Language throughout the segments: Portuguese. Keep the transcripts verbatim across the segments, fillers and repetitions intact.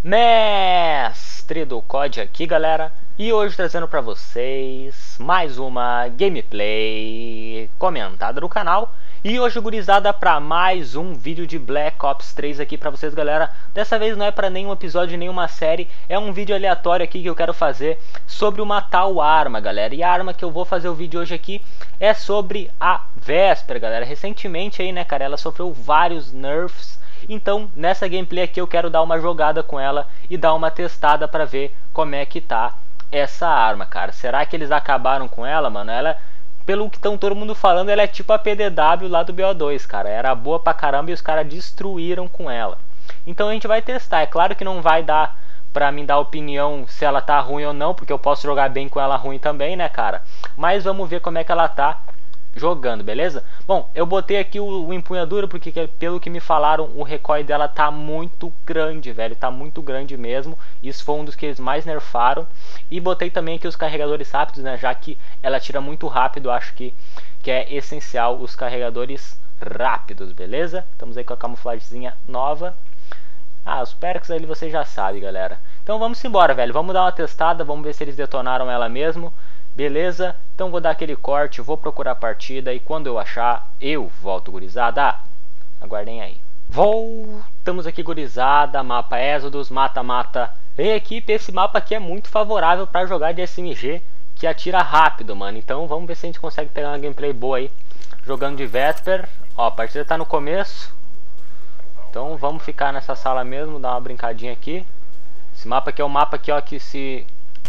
Mestre do C O D aqui, galera, e hoje trazendo pra vocês mais uma gameplay comentada do canal. E hoje, gurizada, pra mais um vídeo de Black Ops três aqui pra vocês, galera. Dessa vez não é pra nenhum episódio, nenhuma série, é um vídeo aleatório aqui que eu quero fazer sobre uma tal arma, galera. E a arma que eu vou fazer o vídeo hoje aqui é sobre a Vesper, galera. Recentemente aí, né, cara, ela sofreu vários nerfs. Então, nessa gameplay aqui eu quero dar uma jogada com ela e dar uma testada pra ver como é que tá essa arma, cara. Será que eles acabaram com ela, mano? Ela, pelo que estão todo mundo falando, ela é tipo a P D W lá do B O dois, cara. Era boa pra caramba e os caras destruíram com ela. Então a gente vai testar. É claro que não vai dar pra mim dar opinião se ela tá ruim ou não, porque eu posso jogar bem com ela ruim também, né, cara? Mas vamos ver como é que ela tá jogando, beleza? Bom, eu botei aqui o, o empunhadura porque pelo que me falaram o recoil dela tá muito grande, velho, tá muito grande mesmo. Isso foi um dos que eles mais nerfaram. E botei também aqui os carregadores rápidos, né, já que ela tira muito rápido. Acho que, que é essencial os carregadores rápidos, beleza? Estamos aí com a camuflagemzinha nova. Ah, os perks ali você já sabe, galera. Então vamos embora, velho, vamos dar uma testada, vamos ver se eles detonaram ela mesmo. Beleza? Então vou dar aquele corte, vou procurar a partida e quando eu achar, eu volto, gurizada. Aguardem aí. Voltamos aqui, gurizada. Mapa Exodus, mata-mata em equipe. Esse mapa aqui é muito favorável para jogar de S M G, que atira rápido, mano. Então vamos ver se a gente consegue pegar uma gameplay boa aí, jogando de Vesper. Ó, a partida tá no começo. Então vamos ficar nessa sala mesmo, dar uma brincadinha aqui. Esse mapa aqui é um mapa aqui, ó, que se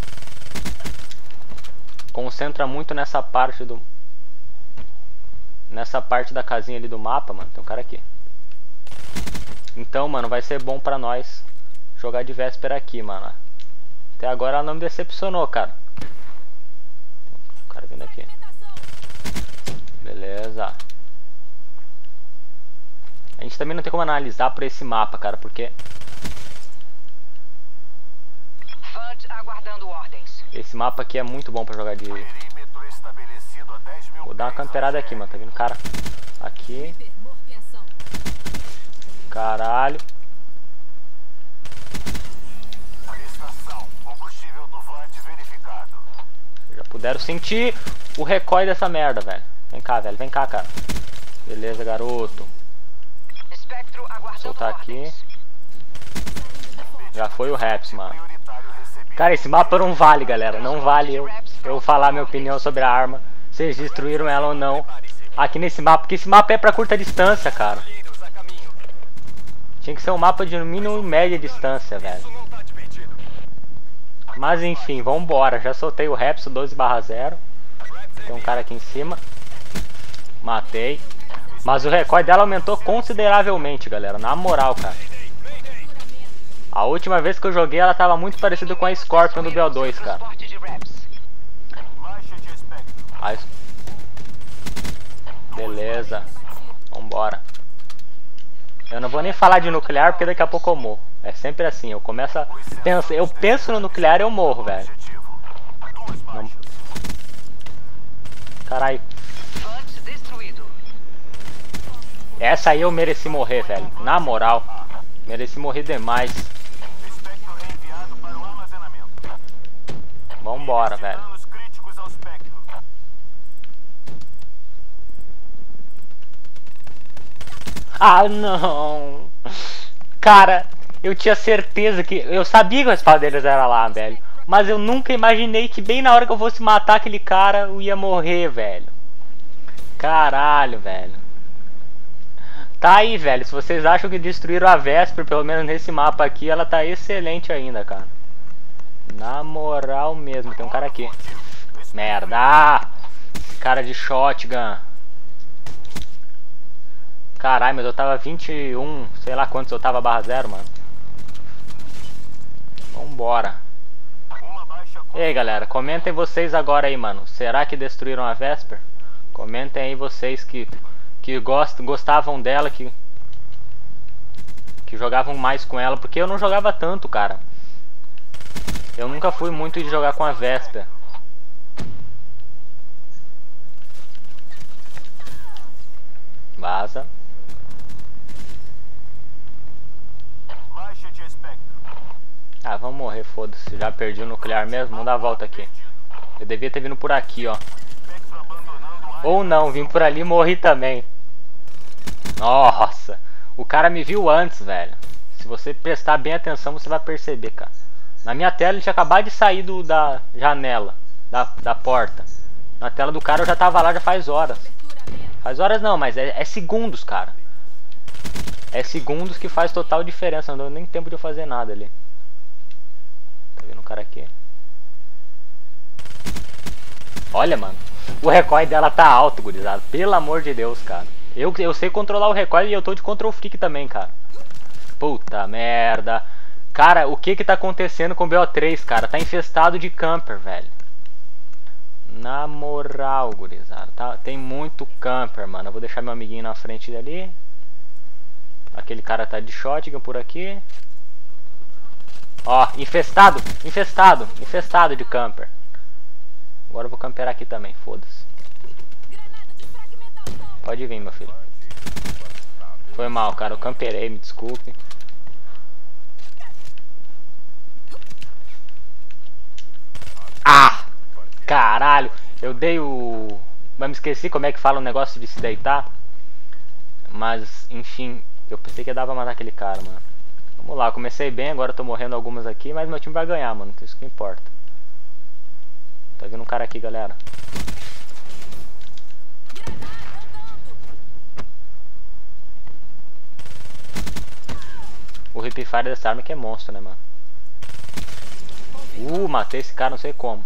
concentra muito nessa parte do nessa parte da casinha ali do mapa, mano. Tem um cara aqui. Então, mano, vai ser bom pra nós jogar de Vesper aqui, mano. Até agora ela não me decepcionou, cara. Tem um cara vindo aqui. Beleza. A gente também não tem como analisar por esse mapa, cara, porque esse mapa aqui é muito bom pra jogar de... Vou dar uma camperada aqui, mano. Tá vindo cara aqui. Caralho. Já puderam sentir o recoil dessa merda, velho. Vem cá, velho. Vem cá, cara. Beleza, garoto. Vou soltar aqui. Já foi o Raps, mano. Cara, esse mapa não vale, galera. Não vale eu, eu falar minha opinião sobre a arma, se eles destruíram ela ou não aqui nesse mapa, porque esse mapa é pra curta distância, cara. Tinha que ser um mapa de no mínimo média distância, velho. Mas enfim, vambora. Já soltei o Raps doze barra zero. Tem um cara aqui em cima. Matei. Mas o recoil dela aumentou consideravelmente, galera. Na moral, cara. A última vez que eu joguei ela tava muito parecida com a Scorpion do B O dois, cara. Aí... Beleza. Vambora. Eu não vou nem falar de nuclear porque daqui a pouco eu morro. É sempre assim, eu começo a... Penso, eu penso no nuclear e eu morro, velho. Não... Caralho. Essa aí eu mereci morrer, velho. Na moral. Mereci morrer demais. Vambora, velho. Ah, não. Cara, eu tinha certeza que... Eu sabia que o respaldo deles era lá, velho. Mas eu nunca imaginei que bem na hora que eu fosse matar aquele cara, eu ia morrer, velho. Caralho, velho. Tá aí, velho. Se vocês acham que destruíram a Vesper, pelo menos nesse mapa aqui, ela tá excelente ainda, cara. Na moral mesmo. Tem um cara aqui. Merda. Ah, cara de shotgun. Caralho, mas eu tava vinte e um, sei lá quantos eu tava barra zero, mano. Vambora. E aí, galera, comentem vocês agora aí, mano. Será que destruíram a Vesper? Comentem aí vocês que... que gost, gostavam dela, que que jogavam mais com ela, porque eu não jogava tanto, cara. Eu nunca fui muito de jogar com a Vesper. Vaza. Ah, vamos morrer, foda-se. Já perdi o nuclear mesmo. Vamos dar a volta aqui. Eu devia ter vindo por aqui, ó. Ou não, vim por ali e morri também. Nossa. O cara me viu antes, velho. Se você prestar bem atenção, você vai perceber, cara. Na minha tela ele tinha acabado de sair do, da janela. Da, da porta. Na tela do cara eu já tava lá já faz horas. Faz horas não, mas é, é segundos, cara. É segundos que faz total diferença. Não deu nem tempo de eu fazer nada ali. Tá vendo o cara aqui? Olha, mano. O recoil dela tá alto, gurizada. Pelo amor de Deus, cara. Eu, eu sei controlar o recoil e eu tô de control freak também, cara. Puta merda. Cara, o que que tá acontecendo com o B O três, cara? Tá infestado de camper, velho. Na moral, gurizada. Tá, tem muito camper, mano. Eu vou deixar meu amiguinho na frente dali. Aquele cara tá de shotgun por aqui. Ó, infestado, infestado, infestado de camper. Agora eu vou camperar aqui também, foda-se. Pode vir, meu filho. Foi mal, cara, eu camperei, me desculpe. Ah! Caralho, eu dei o... Mas me esqueci como é que fala o negócio de se deitar. Mas, enfim, eu pensei que dava pra matar aquele cara, mano. Vamos lá, comecei bem, agora eu tô morrendo algumas aqui, mas meu time vai ganhar, mano, isso que importa. Tá vindo um cara aqui, galera. O hip fire dessa arma que é monstro, né, mano? Uh, matei esse cara, não sei como.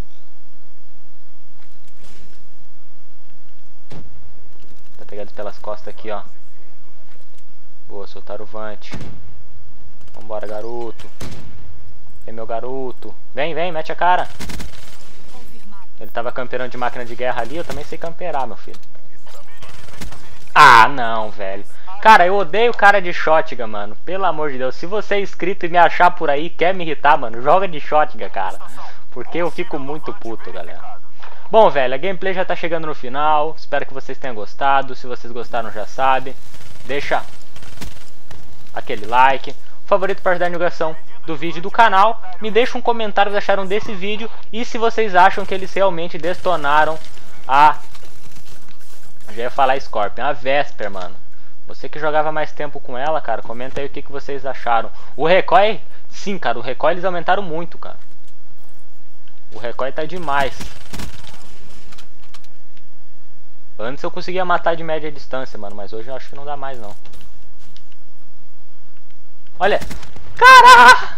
Tá pegado pelas costas aqui, ó. Boa, soltaram o Vante. Vambora, garoto. Vem, meu garoto. Vem, vem, mete a cara. Ele tava camperando de máquina de guerra ali, eu também sei camperar, meu filho. Ah, não, velho. Cara, eu odeio cara de shotgun, mano. Pelo amor de Deus. Se você é inscrito e me achar por aí, quer me irritar, mano, joga de shotgun, cara. Porque eu fico muito puto, galera. Bom, velho, a gameplay já tá chegando no final. Espero que vocês tenham gostado. Se vocês gostaram, já sabe. Deixa aquele like. Favorito para ajudar a divulgação do vídeo do canal. Me deixa um comentário o que acharam desse vídeo. E se vocês acham que eles realmente detonaram a... Eu já ia falar Scorpion, a Vesper, mano. Você que jogava mais tempo com ela, cara, comenta aí o que, que vocês acharam. O recoil, sim, cara, o recoil eles aumentaram muito, cara. O recoil tá demais. Antes eu conseguia matar de média distância, mano, mas hoje eu acho que não dá mais, não. Olha! Caralho!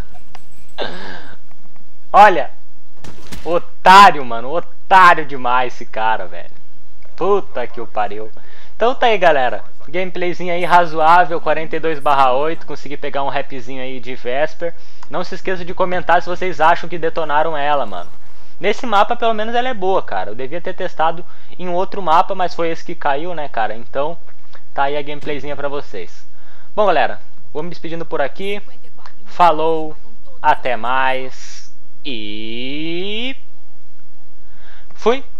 Olha! Otário, mano, otário demais esse cara, velho. Puta que o pariu. Então tá aí, galera. Gameplayzinho aí razoável, quarenta e dois barra oito. Consegui pegar um rapzinho aí de Vesper. Não se esqueça de comentar se vocês acham que detonaram ela, mano. Nesse mapa, pelo menos, ela é boa, cara. Eu devia ter testado em outro mapa, mas foi esse que caiu, né, cara? Então, tá aí a gameplayzinha pra vocês. Bom, galera, vou me despedindo por aqui. Falou, até mais. E... fui!